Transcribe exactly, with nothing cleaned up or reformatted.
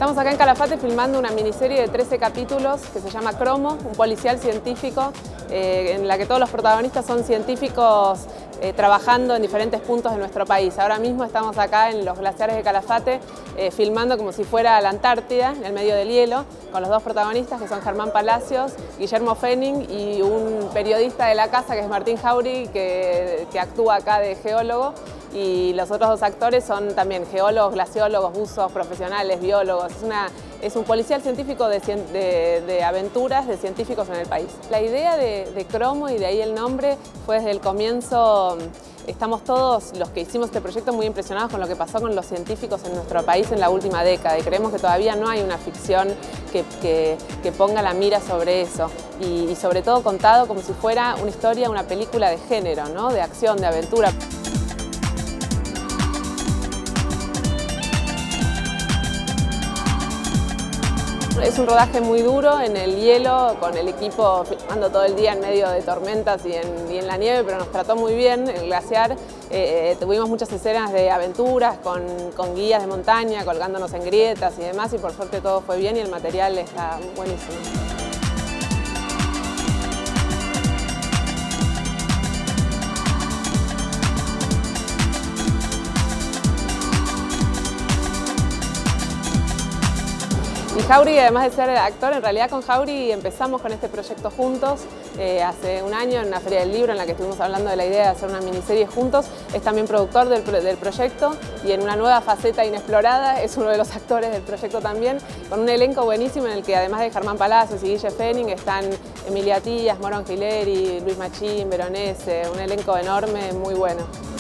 Estamos acá en Calafate filmando una miniserie de trece capítulos que se llama Cromo, un policial científico, eh, en la que todos los protagonistas son científicos eh, trabajando en diferentes puntos de nuestro país. Ahora mismo estamos acá en los glaciares de Calafate eh, filmando como si fuera la Antártida, en el medio del hielo, con los dos protagonistas que son Germán Palacios, Guillermo Fenning y un periodista de la casa que es Martín Jauregui, que, que actúa acá de geólogo. Y los otros dos actores son también geólogos, glaciólogos, buzos, profesionales, biólogos. Es, una, es un policial científico de, de, de aventuras de científicos en el país. La idea de, de Cromo, y de ahí el nombre, fue desde el comienzo. Estamos todos los que hicimos este proyecto muy impresionados con lo que pasó con los científicos en nuestro país en la última década, y creemos que todavía no hay una ficción que, que, que ponga la mira sobre eso, y, y sobre todo contado como si fuera una historia, una película de género, ¿no? De acción, de aventura. Es un rodaje muy duro en el hielo, con el equipo filmando todo el día en medio de tormentas y en, y en la nieve, pero nos trató muy bien el glaciar. Eh, tuvimos muchas escenas de aventuras con, con guías de montaña, colgándonos en grietas y demás, y por suerte todo fue bien y el material está buenísimo. Y Jauregui, además de ser actor, en realidad con Jauregui empezamos con este proyecto juntos eh, hace un año en una feria del libro en la que estuvimos hablando de la idea de hacer una miniserie juntos. Es también productor del, del proyecto y en una nueva faceta inexplorada es uno de los actores del proyecto también, con un elenco buenísimo en el que además de Germán Palacios y Guille Fenning están Emilia Tías, Moro Angileri, Luis Machín, Veronese, un elenco enorme, muy bueno.